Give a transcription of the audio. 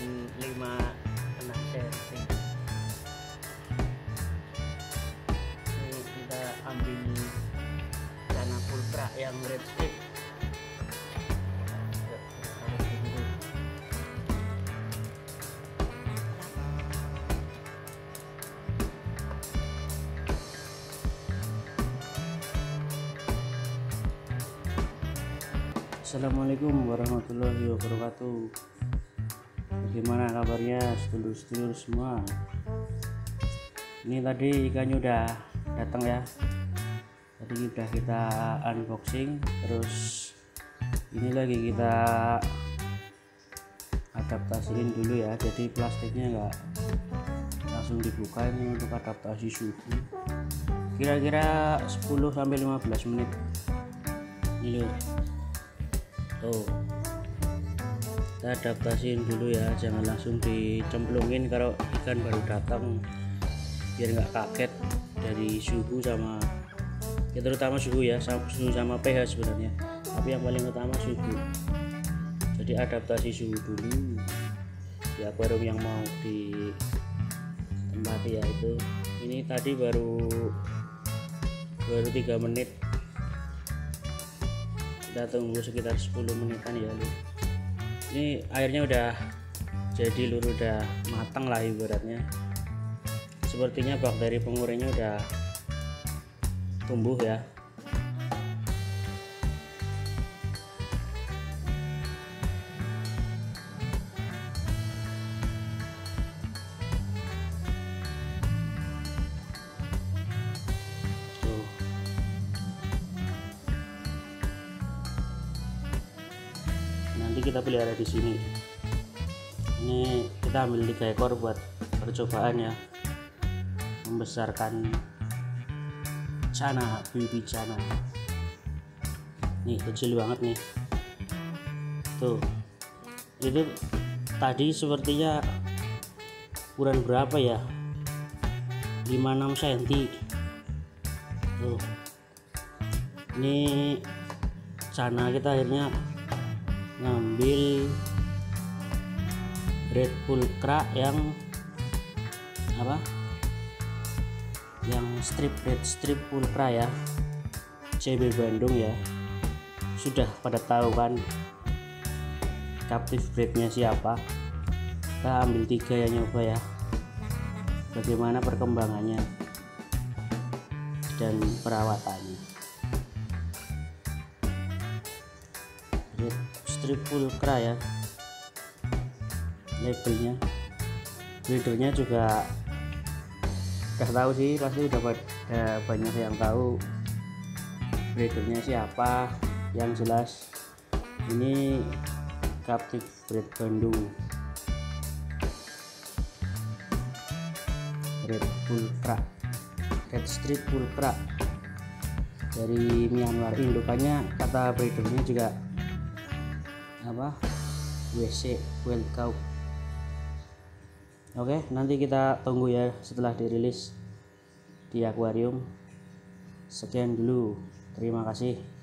5-6 cm. Ini kita ambil Cana Pulcra yang red strip. Assalamualaikum warahmatullahi wabarakatuh. Bagaimana kabarnya sedulur-sedulur semua? Ini tadi ikannya udah datang ya. Tadi udah kita unboxing, terus ini lagi kita adaptasiin dulu ya. Jadi plastiknya nggak langsung dibuka, ini untuk adaptasi suhu. Kira-kira 10-15 menit. Ini loh. Tuh, kita adaptasiin dulu ya, jangan langsung dicemplungin kalau ikan baru datang, biar nggak kaget dari suhu sama ya, terutama suhu ya, suhu sama pH sebenarnya, tapi yang paling utama suhu. Jadi adaptasi suhu dulu di akuarium yang mau ditempati ya. Itu ini tadi baru 3 menit, kita tunggu sekitar 10 menitan ya. Ini airnya udah jadi lur, udah matang lah ibaratnya. Sepertinya bakteri pengurainya udah tumbuh ya. Nanti kita pelihara di sini. Ini kita ambil 3 ekor buat percobaan ya, membesarkan Cana, baby Cana. Nih kecil banget nih. Tuh, itu tadi sepertinya ukuran berapa ya, 5-6 cm. Tuh, ini Cana kita akhirnya ngambil red pulcra yang apa, yang red strip pulcra ya, CB Bandung ya. Sudah pada tahu kan captive breednya siapa. Kita ambil 3 ya, nyoba ya bagaimana perkembangannya dan perawatannya. Red strip pulcra ya labelnya. Breedernya juga udah tahu sih, pasti udah banyak yang tahu breedernya siapa. Yang jelas ini captive breed Bandung, red pulcra, red strip pulcra dari Myanmar. Indukannya kata breedernya juga apa, WC Wild Cow. Oke, nanti kita tunggu ya setelah dirilis di akuarium. Sekian dulu, terima kasih.